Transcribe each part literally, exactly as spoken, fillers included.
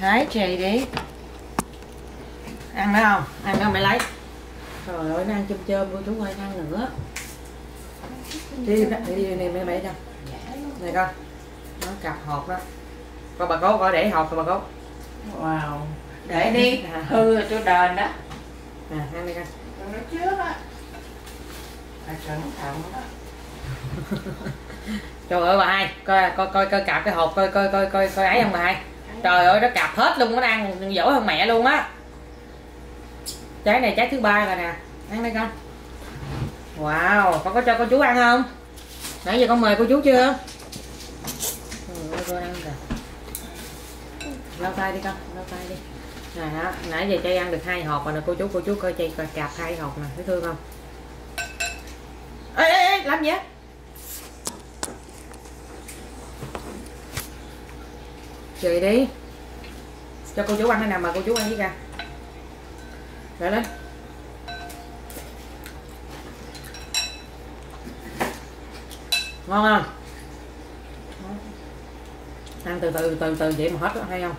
Đấy chì đi. Ăn nữa không? Ăn nữa mẹ lấy. Trời ơi nó ăn chôm chôm cô chú ơi, ăn nữa. Đi đi đi này mẹ mẹ cho. Này con. Nó cặp hộp đó. Con bà cố coi để hộp rồi bà cố. Wow. Để đi. À. Hư rồi tôi đền đó. Nè, ăn đi con. Nó trước á. À, cẩn thận đó. Trời ơi bà hai, coi coi coi coi cạp cái hộp coi coi coi coi coi ấy không bà hai. Trời ơi nó cạp hết luôn, nó ăn giỏi hơn mẹ luôn á. Trái này trái thứ ba rồi nè, ăn đây con. Wow, con có cho cô chú ăn không? Nãy giờ con mời cô chú chưa? Trời ơi cô ăn rồi. Lau tay đi con, lau tay đi. Này đó, nãy giờ chay ăn được hai hộp rồi nè cô chú, cô chú coi chay coi cạp hai hộp nè, thấy thương không? Ê ê ê, làm gì á? Chì đi. Cho cô chú ăn hay nào mà cô chú ăn với ra. Rồi lên. Ngon không? Ăn từ từ từ từ vậy mà hết đó, hay không?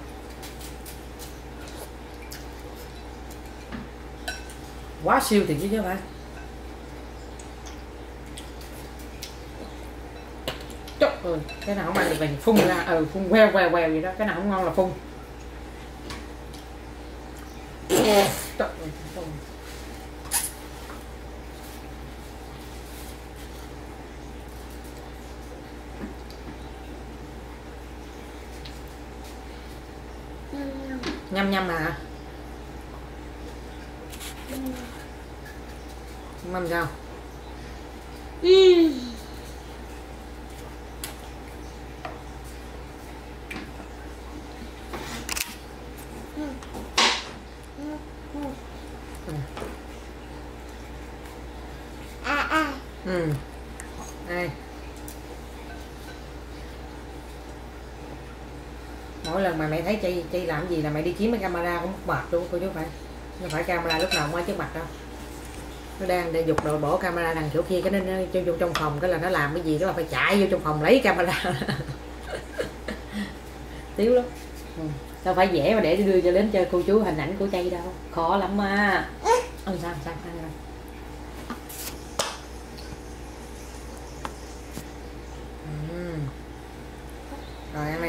Quá siêu thiệt chứ chứ phải. Trời ơi, cái nào không ăn được mình phun ra, ừ phun queo queo queo gì đó, cái nào không ngon là phun. Trời ơi, phun. Nhâm nhâm hả? Mâm sao? Ừ. Đây. Mỗi lần mà mẹ thấy Chi Chi làm gì là mẹ đi kiếm cái camera cũng mệt luôn cô chú phải. Không phải camera lúc nào cũng ở trước mặt đâu. Nó đang để dục đồ bỏ camera đằng chỗ kia, cái nó cho vô trong phòng cái là nó làm cái gì đó là phải chạy vô trong phòng lấy camera. Tiếu lắm. Ừ. Đâu phải dễ mà để đưa cho đến cho cô chú hình ảnh của Chi đâu, khó lắm mà. Ừ, sao sao sao, sao. Ừ. Rồi ăn đi.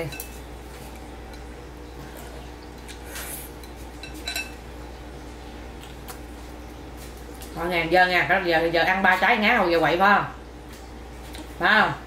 Thôi ngàn giờ nha, giờ giờ ăn ba trái ngáo rồi giờ quậy phải không? Phải không?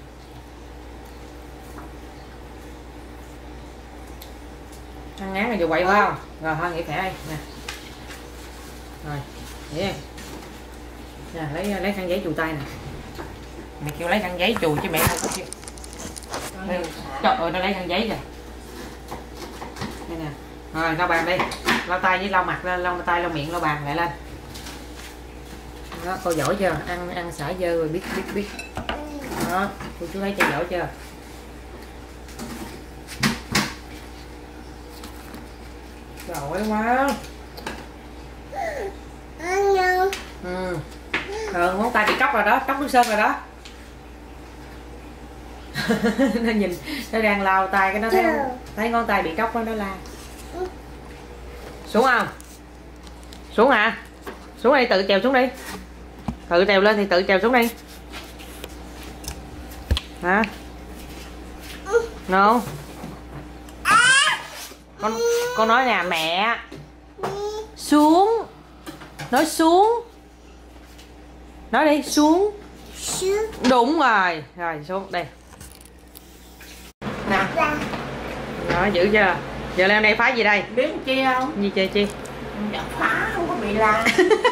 Ăn ngán rồi giờ quậy phải không? Rồi thôi nghỉ khỏe đây nè. Rồi, nghỉ đi. Nè, lấy lấy khăn giấy chùi tay nè. Mẹ kêu lấy khăn giấy chùi chứ mẹ không có kêu. Trời ơi nó lấy khăn giấy rồi. Đây nè. Rồi lau bàn đi. Lau tay với lau mặt lên, lau tay, lau miệng, lau bàn lại lên. Đó, cô giỏi chưa? Ăn ăn xả dơ rồi biết biết biết. Đó, cô chú thấy cho giỏi chưa? Giỏi quá. Ừ. Rồi ngón tay bị cóc rồi đó, cóc nước sơn rồi đó. Nó nhìn nó đang lau tay cái nó thấy thấy ngón tay bị cóc đó, nó la. Xuống không? Xuống hả? Xuống đây, tự trèo xuống đi. Tự trèo lên thì tự trèo xuống đi. Hả? No. Con con nói nè mẹ. Xuống. Nói xuống. Nói đi, xuống. Đúng rồi. Rồi xuống đây. Nè. Đó, giữ chưa? Giờ leo đây phá gì đây? Biết chi không? Gì chơi chi? Dạ, phá không có bị la.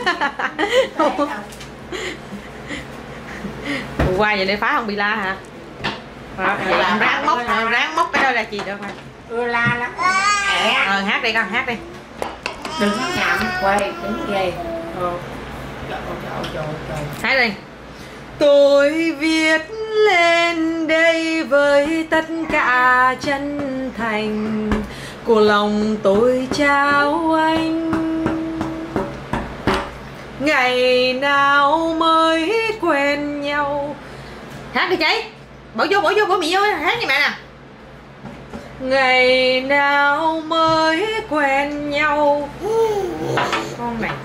Qua vậy để phá không bị la hả? Rồi, làm ráng móc, ráng móc cái đó là gì đâu mà. Ưa la lắm. Ờ, hát đi con, hát đi. Đừng có chạm, quay, đứng ghê. Ờ. Trời ơi, trời ơi, hát đi. Tôi viết lên đây với tất cả chân thành của lòng tôi trao anh. Ngày nào mới quen nhau. Hát đi cháy. Bỏ vô, bỏ vô, bỏ miệng vô, hát như mẹ nè. ngày nào mới quen nhau. Con này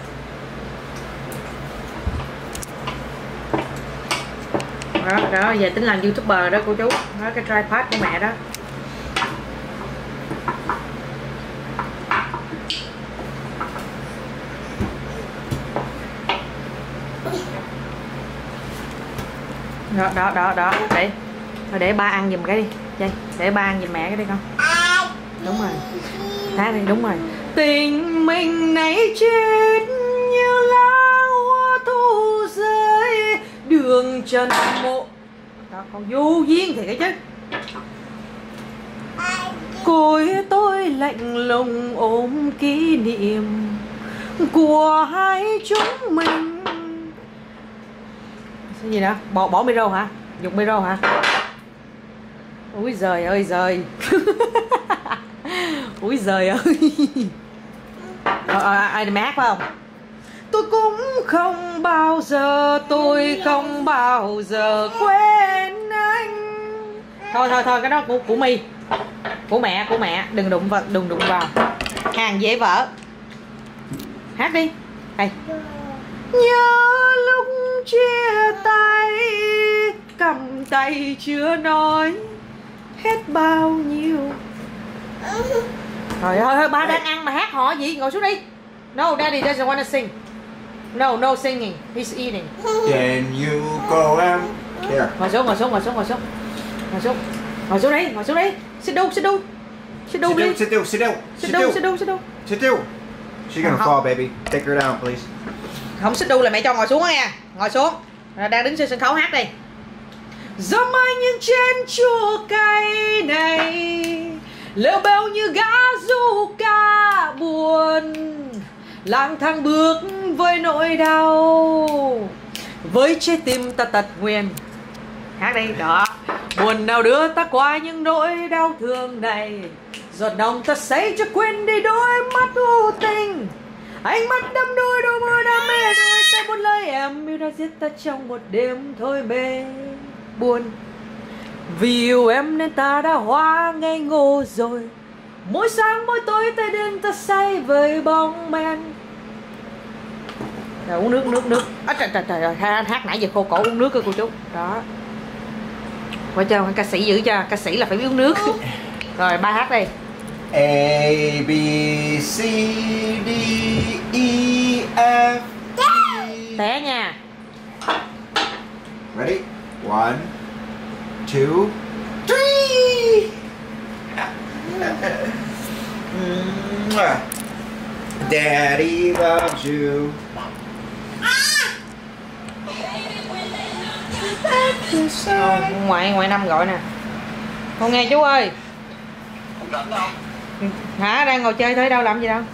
đó, đó giờ tính làm YouTuber đó cô chú. Đó cái tripod của mẹ đó. Đó đó đó đó để thôi để ba ăn giùm cái đi. Đây, để ba ăn giùm mẹ cái đi con. Đúng rồi. Thả đi, đúng rồi. Tình mình này chết như lá hoa thu rơi đường trần mộ. Đó, con vô duyên thì cái chứ. Cối tôi lạnh lùng ôm kỷ niệm của hai chúng mình. Cái gì đó? Bỏ bỏ micro hả? Dùng micro hả? Úi giời ơi giời. Úi giời ơi. Ờ, ờ, ai mát phải không? Tôi cũng không bao giờ, tôi không bao giờ quên anh. Thôi thôi thôi, cái đó của của My, của mẹ, của mẹ, đừng đụng vào, đừng đụng vào. Hàng dễ vỡ. Hát đi. Đây. Nhớ lúc chia tay, cầm tay chưa nói hết bao nhiêu. Trời ơi, ba đang ăn mà hát họ gì? Ngồi xuống đi. No, Daddy doesn't want to sing. No, no singing. He's eating. Can you go and... Here. Ngồi xuống, ngồi xuống, ngồi xuống, ngồi xuống. Ngồi xuống. Ngồi xuống đi, ngồi xuống đi. Sit down, sit down. Sit down, please. Sit down, sit down, sit down. Sit down, sit down. Sit down. She's gonna fall, baby. Take her down, please. Không sit down là mẹ cho ngồi xuống á nha. Ngồi xuống. Đang đứng trên sân khấu hát đi. Gió mai những trên chua cay này lêu bêu như gã du ca buồn, lang thang bước với nỗi đau, với trái tim ta tật nguyền. Hát đi, đó. Buồn nào đưa ta qua những nỗi đau thương này, giọt nồng ta say cho quên đi đôi mắt vô tình, ánh mắt đắm đuối đôi môi đam mê đôi tay buồn lời em yêu đã giết ta trong một đêm thôi mê buồn. Vì yêu em nên ta đã hóa ngây ngô rồi, mỗi sáng mỗi tối tay đêm ta say với bóng men. Rồi uống nước nước nước. À, trời trời trời, hát nãy giờ khô cổ, uống nước cơ cô chú. Đó. Phải cho ca sĩ giữ cho, ca sĩ là phải biết uống nước. Rồi ba hát đi. A B C D E F G. Té nha. Ready? One, two, three. Daddy loves you. Ờ, ngoại ngoại năm gọi nè. Con nghe chú ơi. Hả, đang ngồi chơi tới đâu, làm gì đâu?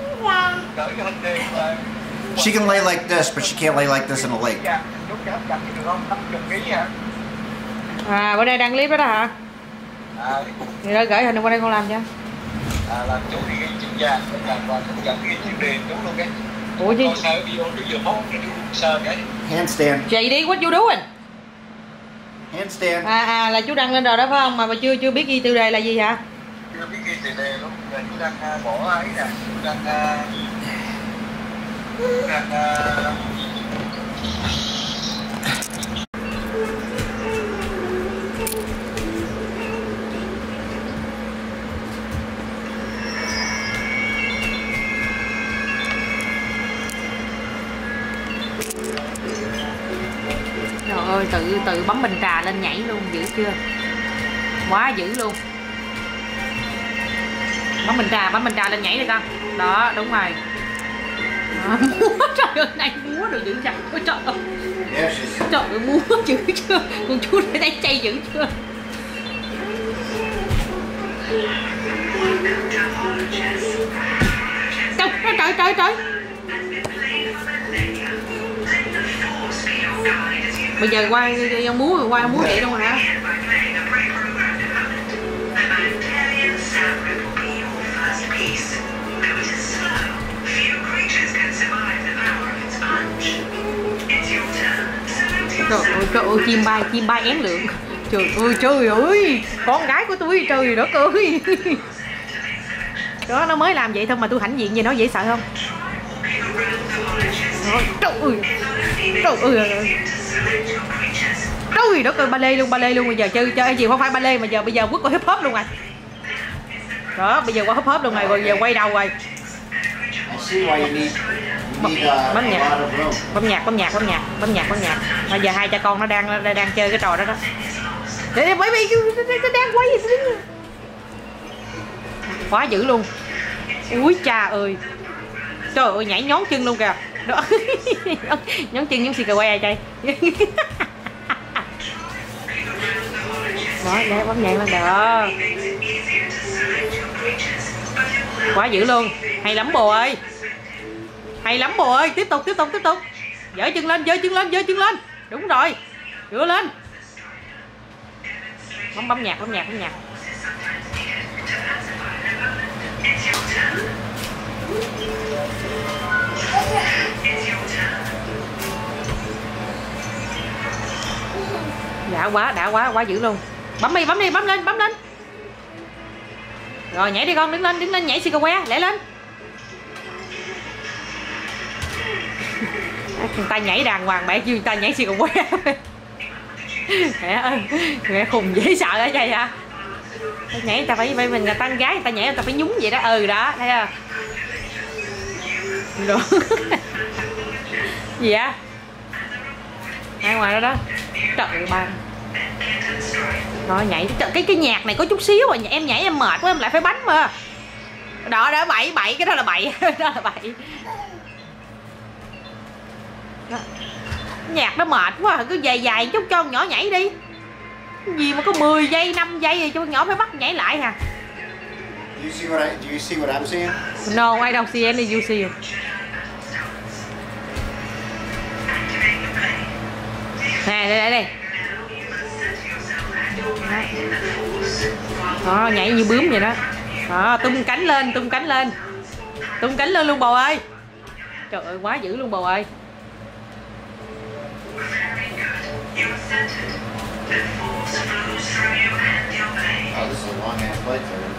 She can lay like this, but she can't lay like this in a lake. À, bữa nay đăng clip đó đó hả? Thì đó gửi hình qua đây con làm cho. À, là chú đi ghi chữ vàng và chú dẫn ghi chữ điền chú luôn cái. Ủa gì? Con sơ video chú vừa mốt cái chú sơ cái. Handstand. Chị đi, what you doing? Handstand. À, à là chú đăng lên rồi đó phải không? Mà mà chưa chưa biết ghi tiêu đề là gì hả? Chưa biết ghi tiêu đề luôn. Rồi chú đang uh, bỏ ấy nè, chú đang uh, chú đang uh, trời ơi, tự tự bấm bình trà lên nhảy luôn, dữ chưa? Quá dữ luôn. Bấm bình trà, bấm bình trà lên nhảy đi con. Đó, đúng rồi. Đó, múa, trời ơi, này múa được dữ chặt. Ôi trời ơi. Trời ơi, múa dữ chưa? Con chú để tay chay dữ chưa? Trời, trời, trời, trời. Bây giờ quay múa quay múa vậy đâu hả? Trời ơi, trời ơi, chim bay, chim bay én lượng. Trời ơi trời ơi, con gái của tôi trời đất ơi. Đó, nó mới làm vậy thôi mà tôi hãnh diện gì nó dễ sợ không? Đó, trời ơi, trời ơi, trời đất ơi, ba lê luôn, ba lê luôn. Bây giờ chơi chơi gì không phải ba lê mà giờ bây giờ quất qua hip hop luôn rồi. Đó, bây giờ qua hip hop luôn rồi, rồi giờ quay đầu rồi. Bấm nhạc, bấm nhạc, bấm nhạc, bấm nhạc, bấm nhạc, bấm nhạc. Bây giờ hai cha con nó đang đang chơi cái trò đó đó. Để bởi vì nó đang quay gì quá dữ luôn. Úi cha ơi, trời ơi, nhảy nhón chân luôn kìa. Đó. Nhón chân nhón xì cà que chơi. Đó, để bấm nhạc lên đó. Quá dữ luôn, hay lắm bồ ơi, hay lắm bồ ơi. Tiếp tục, tiếp tục, tiếp tục. Giở chân lên, giở chân lên, giở chân lên. Đúng rồi, rửa lên. Bấm bấm nhạc, bấm nhạc, bấm nhạc. Đã quá, đã quá, quá dữ luôn. Bấm đi, bấm đi, bấm lên, bấm lên. Rồi nhảy đi con, đứng lên, đứng lên, nhảy xì cà que, lẹ lên. Người ta nhảy đàng hoàng, mẹ kêu người ta nhảy xì cà que. Mẹ ơi, mẹ khùng dễ sợ ở đây hả? Nhảy người ta phải, phải mình là tăng gái, người ta nhảy người ta phải nhúng vậy đó. Ừ đó, thấy không? Rồi. Gì á? Ở ngoài đó đó. Trời ơi ba. Rồi nhảy, cái cái nhạc này có chút xíu mà em nhảy em mệt quá em lại phải bánh mà. Đó đó, bậy bậy, cái đó là bậy. Đó là bậy. Đó. Nhạc nó mệt quá, cứ dài dài chút cho con nhỏ nhảy đi. Gì mà có mười giây, năm giây thì cho con nhỏ phải bắt nhảy lại hả? You see what I, do you see what I'm seeing? No, I don't see any, you see. Nè, đây đây đây. Đó, nhảy như bướm vậy đó. Đó, tung cánh lên, tung cánh lên. Tung cánh lên luôn bồ ơi. Trời ơi, quá dữ luôn bồ ơi. Oh, this is a long ass flight there.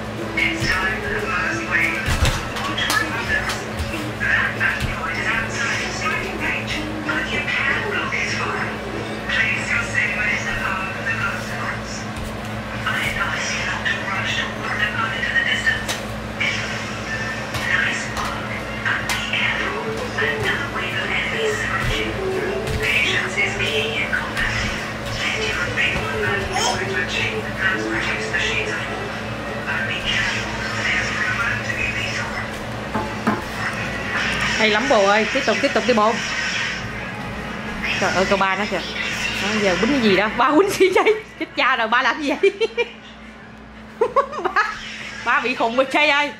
Hay lắm bồ ơi, tiếp tục tiếp tục đi bồ. Trời ơi cô ba nó kìa. Nó giờ quýnh cái gì đó, ba quýnh gì vậy? Chết cha rồi, ba làm gì vậy? ba, ba bị khùng rồi chơi ơi.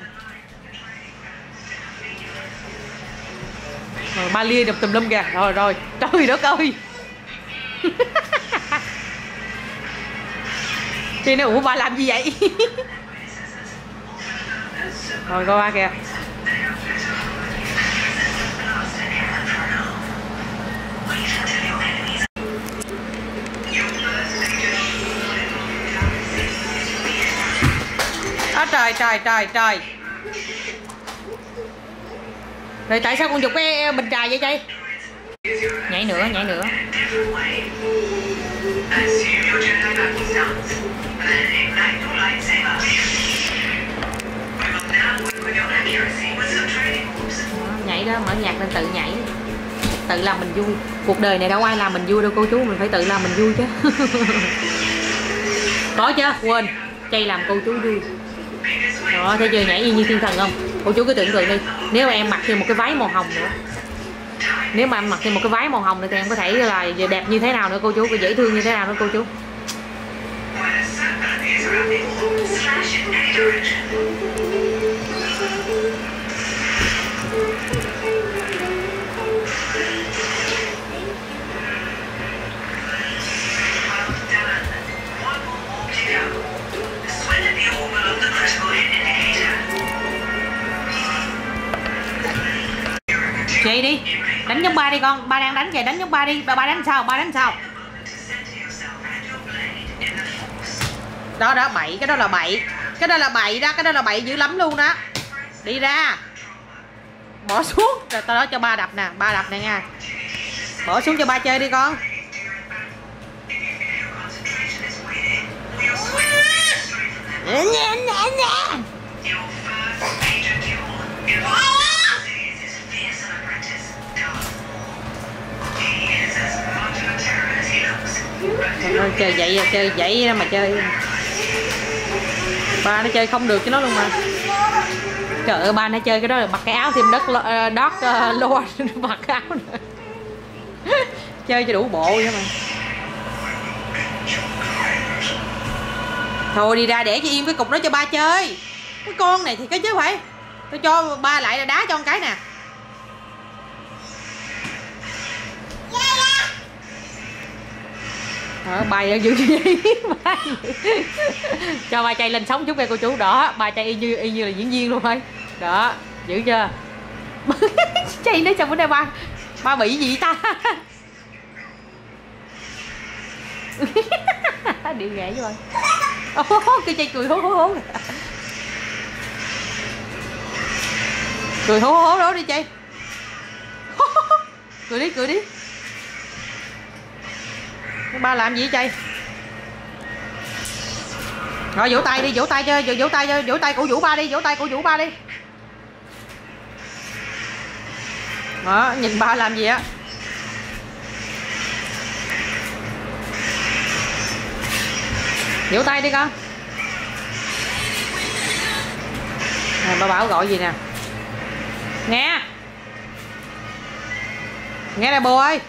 Rồi ba lia đập tùm lum kìa. Rồi rồi, trời đất ơi. Thì nó ủa ba làm gì vậy? Rồi cô ba kìa. Á trời trời trời trời. Rồi tại sao con giục cái bình trà vậy chị? Nhảy nữa, nhảy nữa. Nhảy đó, mở nhạc lên tự nhảy. Tự làm mình vui. Cuộc đời này đâu ai làm mình vui đâu cô chú, mình phải tự làm mình vui chứ. Có chứ, quên. Chay làm cô chú vui. Đó, thấy chưa, nhảy y như thiên thần không? Cô chú cứ tưởng tượng đi, nếu em mặc thêm một cái váy màu hồng nữa, nếu mà em mặc thêm một cái váy màu hồng nữa thì em có thể là đẹp như thế nào nữa cô chú, có dễ thương như thế nào nữa cô chú. Chị đi, đánh giống ba đi con, ba đang đánh kìa, đánh giống ba đi, ba ba đánh sao, ba đánh sao. Đó đó, bậy, cái đó là bậy. Cái đó là bậy đó, cái đó là bậy dữ lắm luôn đó. Đi ra. Bỏ xuống, rồi tao đó cho ba đập nè, ba đập nè nha. Bỏ xuống cho ba chơi đi con. Nè nè nè. Ơi, chơi vậy chơi vậy mà chơi. Ba nó chơi không được cho nó luôn mà. Trời ơi, ba nó chơi cái đó là mặc cái áo thêm đất đót lo mặc cái áo nữa. Chơi cho đủ bộ vậy mà. Thôi đi ra để cho im cái cục đó cho ba chơi. Cái con này thì cái chứ phải. Tôi cho ba lại là đá cho một cái nè. Đó, bay ở dưới vậy. Cho ba chay lên sống chút nghe cô chú. Đó, ba chay y như y như là diễn viên luôn thôi. Đó, giữ chưa? Chay nó sao bữa nay ba ba bị gì ta? Điệu ghẻ chứ rồi. Cái chay cười hố hố hố. Cười hố hố đó đi chay. Cười đi, cười đi. Ba làm gì chay? Rồi vỗ tay đi, vỗ tay cho, vỗ tay cho, vỗ tay cổ vũ ba đi, vỗ tay cổ vũ ba đi. Đó, nhìn ba làm gì á? Vỗ tay đi con. À, ba Bảo gọi gì nè. Nghe. Nghe nè bồ ơi.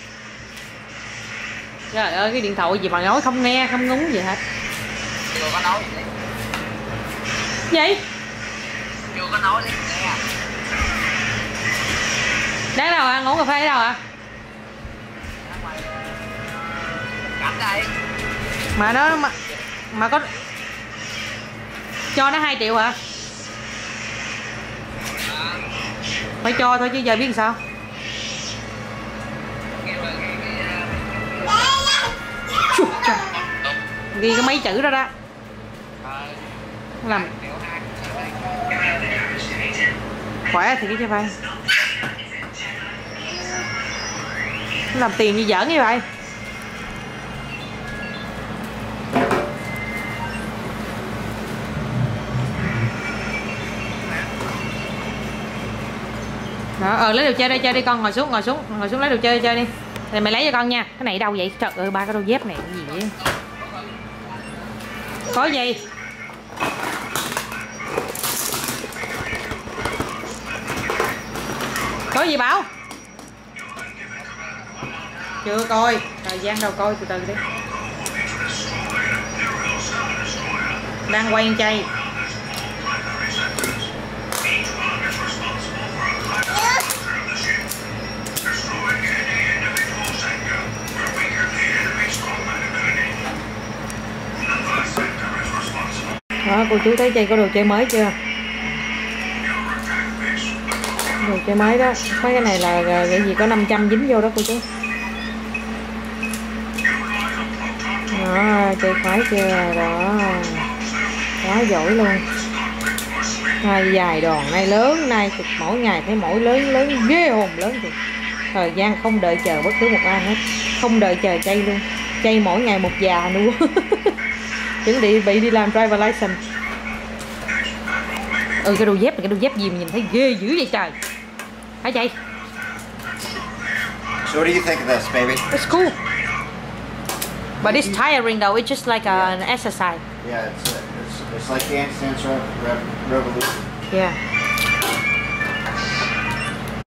Trời ơi, cái điện thoại gì mà nói không nghe, không ngúng gì hết. Chưa có nói gì. Gì? Chưa có nói gì nghe. Đang đâu à? Ngủ cà phê ở đâu à? Cảnh đây. Mà nó mà, mà có cho nó hai triệu hả? À. Phải cho thôi chứ giờ biết sao. Ghi cái mấy chữ đó đó. Làm khỏe thì cái chứ phải. Làm tiền như giỡn như vậy. Đó, ờ lấy đồ chơi đây chơi đi con, ngồi xuống ngồi xuống ngồi xuống lấy đồ chơi chơi đi. Thì mày lấy cho con nha. Cái này đâu vậy? Trời ơi, ba cái đôi dép này cái gì vậy? Có gì? Có gì Bảo? Chưa coi, thời gian đâu coi, từ từ đi. Đang quay ăn chay. Đó, cô chú thấy chay có đồ chơi mới chưa? Đồ chơi mới đó. Mấy cái này là cái gì có năm trăm dính vô đó cô chú. Đó, chơi khoái chưa? Đó. Quá giỏi luôn. Nay dài đòn, nay lớn, nay mỗi ngày thấy mỗi lớn lớn ghê hồn lớn thì thời gian không đợi chờ bất cứ một ai hết, không đợi chờ chay luôn. Chay mỗi ngày một già luôn. Chuẩn bị bị đi làm driver license. Ừ, cái đôi dép này, cái đôi dép gì mà nhìn thấy ghê dữ vậy trời. Hả chay? So what do you think of this, baby? It's cool. But it's tiring though. It's just like a, an exercise. Yeah, it's, it's, it's like Dance Dance Rev Rev Revolution. Yeah.